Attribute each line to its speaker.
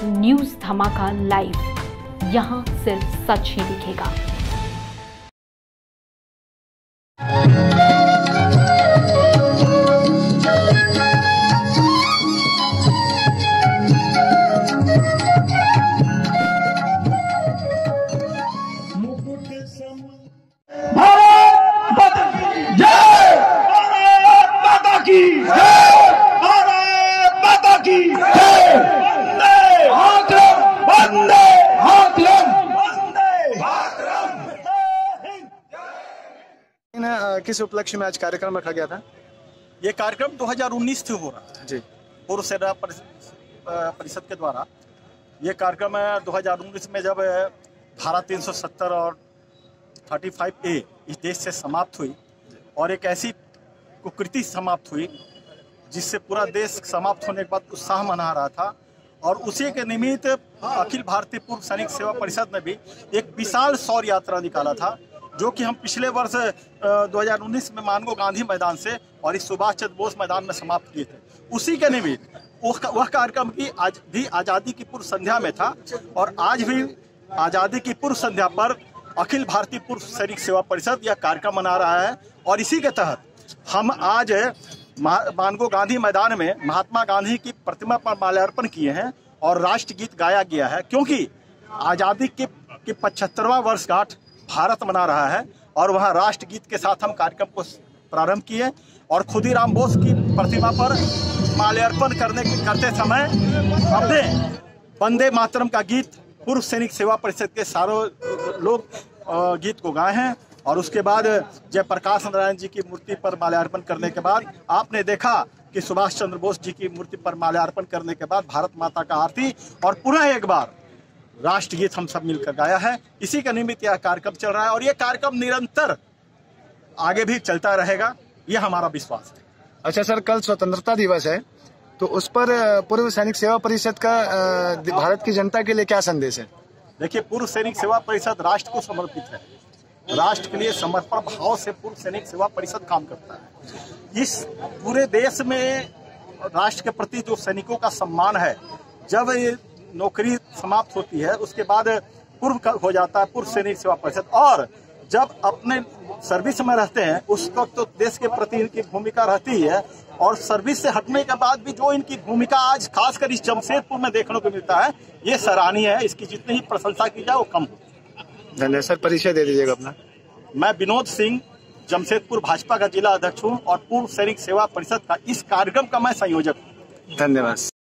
Speaker 1: News धमाका live, यहाँ सिर्फ सच ही दिखेगा।
Speaker 2: किस उपलक्ष्य में आज कार्यक्रम रखा गया था?
Speaker 3: ये कार्यक्रम 2019 से हो रहा है
Speaker 2: जी।
Speaker 3: पूर्व सेना परिषद के द्वारा। ये कार्यक्रम 2019 में जब धारा 370 और 35A इस देश से समाप्त हुई और एक ऐसी कुकृति समाप्त हुई जिससे पूरा देश समाप्त होने के बाद उत्साह मना रहा था, और उसी के निमित्त अखिल भारतीय पूर्व सैनिक सेवा परिषद ने भी एक विशाल शौर्य यात्रा निकाला था, जो कि हम पिछले वर्ष 2019 में मानगो गांधी मैदान से और इस सुभाष चंद्र बोस मैदान में समाप्त किए थे। उसी के निमित्त वह कार्यक्रम की आज भी आज़ादी की पूर्व संध्या में था, और आज भी आज़ादी की पूर्व संध्या पर अखिल भारतीय पूर्व सैनिक सेवा परिषद यह कार्यक्रम मना रहा है। और इसी के तहत हम आज मानगो गांधी मैदान में महात्मा गांधी की प्रतिमा पर माल्यार्पण किए हैं और राष्ट्रगीत गाया गया है, क्योंकि आज़ादी की 75वां वर्षगांठ भारत मना रहा है। और वहाँ राष्ट्रगीत के साथ हम कार्यक्रम को प्रारंभ किए और खुदीराम बोस की प्रतिमा पर माल्यार्पण करते समय हमने वंदे मातरम का गीत पूर्व सैनिक सेवा परिषद के सारों लोग गीत को गाए हैं। और उसके बाद जयप्रकाश नारायण जी की मूर्ति पर माल्यार्पण करने के बाद आपने देखा कि सुभाष चंद्र बोस जी की मूर्ति पर माल्यार्पण करने के बाद भारत माता का आरती और पुनः एक बार राष्ट्रगीत हम सब मिलकर गाया है। इसी का निमित्त यह कार्यक्रम चल रहा है और यह कार्यक्रम निरंतर आगे भी चलता रहेगा, यह हमारा विश्वास है।
Speaker 2: अच्छा सर, कल स्वतंत्रता दिवस है, तो उस पर पूर्व सैनिक सेवा परिषद का भारत की जनता के लिए क्या संदेश है?
Speaker 3: देखिए, पूर्व सैनिक सेवा परिषद राष्ट्र को समर्पित है। राष्ट्र के लिए समर्पण भाव से पूर्व सैनिक सेवा परिषद काम करता है। इस पूरे देश में राष्ट्र के प्रति जो सैनिकों का सम्मान है, जब ये नौकरी समाप्त होती है उसके बाद पूर्व हो जाता है पूर्व सैनिक सेवा परिषद, और जब अपने सर्विस में रहते हैं उस वक्त तो देश के प्रति इनकी भूमिका रहती है, और सर्विस से हटने के बाद भी जो इनकी भूमिका आज खासकर इस जमशेदपुर में देखने को मिलता है, ये सराहनीय है। इसकी जितनी ही प्रशंसा की जाए वो कम होती है।
Speaker 2: धन्यवाद सर, परिचय दे दीजिएगा अपना।
Speaker 3: मैं विनोद सिंह, जमशेदपुर भाजपा का जिला अध्यक्ष हूँ और पूर्व सैनिक सेवा परिषद का इस कार्यक्रम का मैं संयोजक हूँ।
Speaker 2: धन्यवाद।